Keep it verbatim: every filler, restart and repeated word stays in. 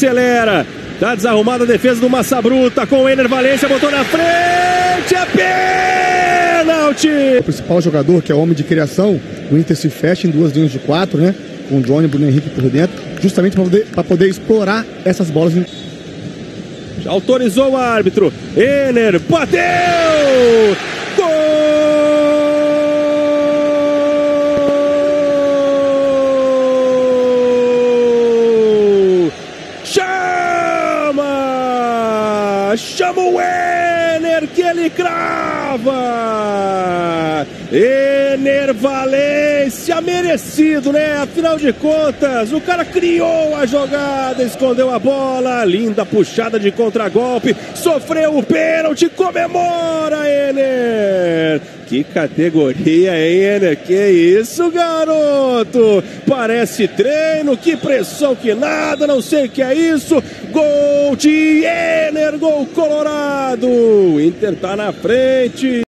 acelera. Tá desarrumada a defesa do Massa Bruta com o Ener Valencia, botou na frente, é pênalti! O principal jogador, que é homem de criação, o Inter se fecha em duas linhas de quatro, né? Com o Johnny e o Bruno Henrique por dentro, justamente para poder, pra poder explorar essas bolas. Já autorizou o árbitro, Ener bateu! Gol! Chama o Ener que ele crava! Ener Valencia, merecido, né? Afinal de contas, o cara criou a jogada, escondeu a bola, linda puxada de contragolpe, sofreu o pênalti, comemora, Ener! Que categoria, hein, Ener? Que isso, garoto? Parece treino, que pressão que nada, não sei o que é isso. Gol de Ener, gol colorado. O Inter tá na frente.